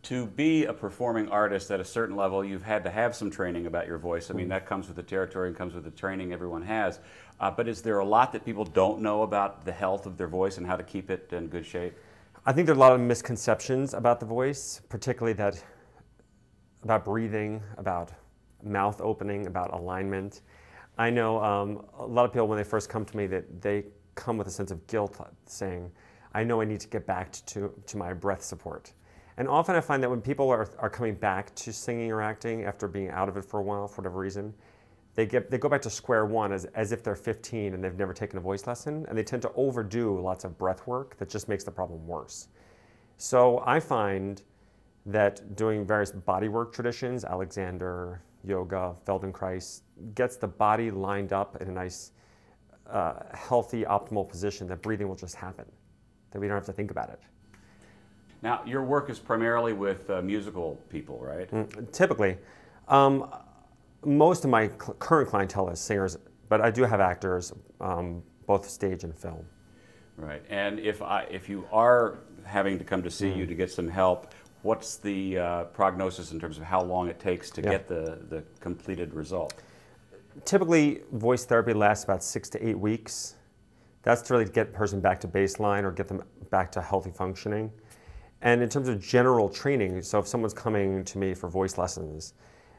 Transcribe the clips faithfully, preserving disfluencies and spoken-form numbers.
To be a performing artist at a certain level, you've had to have some training about your voice. I mean, that comes with the territory and comes with the training everyone has. Uh, but is there a lot that people don't know about the health of their voice and how to keep it in good shape? I think there are a lot of misconceptions about the voice, particularly that about breathing, about mouth opening, about alignment. I know um, a lot of people, when they first come to me, that they come with a sense of guilt, saying, I know I need to get back to, to my breath support. And often I find that when people are, are coming back to singing or acting after being out of it for a while, for whatever reason, they, get, they go back to square one as, as if they're fifteen and they've never taken a voice lesson, and they tend to overdo lots of breath work that just makes the problem worse. So I find that doing various bodywork traditions, Alexander, yoga, Feldenkrais, gets the body lined up in a nice, uh, healthy, optimal position that breathing will just happen, that we don't have to think about it. Now, your work is primarily with uh, musical people, right? Mm, typically. Um, most of my cl current clientele is singers, but I do have actors, um, both stage and film. Right, and if, I, if you are having to come to see mm. you to get some help, what's the uh, prognosis in terms of how long it takes to yeah. get the, the completed result? Typically, voice therapy lasts about six to eight weeks. That's to really get a person back to baseline or get them back to healthy functioning. And in terms of general training, so if someone's coming to me for voice lessons,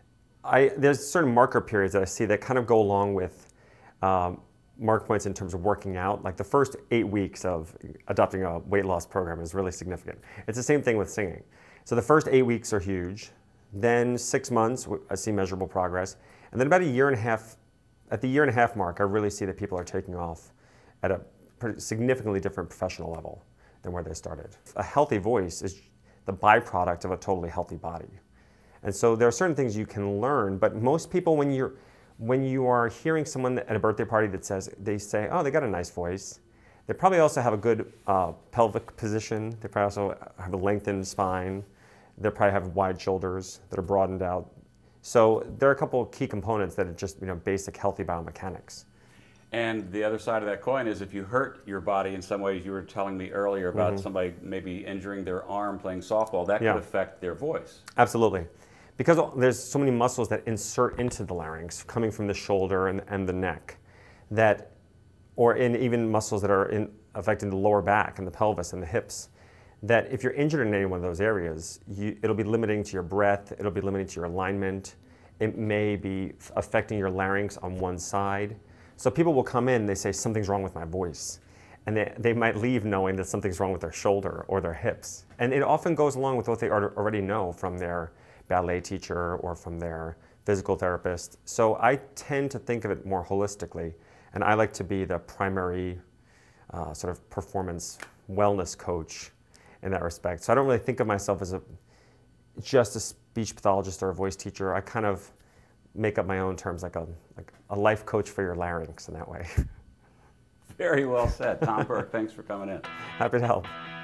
I, there's certain marker periods that I see that kind of go along with um, mark points in terms of working out. Like the first eight weeks of adopting a weight loss program is really significant. It's the same thing with singing. So the first eight weeks are huge. Then six months, I see measurable progress. And then about a year and a half, at the year and a half mark, I really see that people are taking off at a pretty significantly different professional level than where they started. A healthy voice is the byproduct of a totally healthy body. And so there are certain things you can learn, but most people, when you're, when you are hearing someone at a birthday party that says, they say, oh, they got a nice voice, they probably also have a good uh, pelvic position, they probably also have a lengthened spine, they probably have wide shoulders that are broadened out. So there are a couple of key components that are just, you know, basic healthy biomechanics. And the other side of that coin is if you hurt your body in some ways, you were telling me earlier about mm-hmm. somebody maybe injuring their arm playing softball, that yeah. could affect their voice. Absolutely. Because there's so many muscles that insert into the larynx, coming from the shoulder and, and the neck, that, or in even muscles that are in, affecting the lower back and the pelvis and the hips, that if you're injured in any one of those areas, you, it'll be limiting to your breath, it'll be limiting to your alignment, it may be affecting your larynx on one side. So people will come in, they say, something's wrong with my voice. And they, they might leave knowing that something's wrong with their shoulder or their hips. And it often goes along with what they already know from their ballet teacher or from their physical therapist. So I tend to think of it more holistically. And I like to be the primary uh, sort of performance wellness coach in that respect. So I don't really think of myself as a, just a speech pathologist or a voice teacher. I kind of make up my own terms, like a, like a life coach for your larynx in that way. Very well said. Tom Burke, thanks for coming in. Happy to help.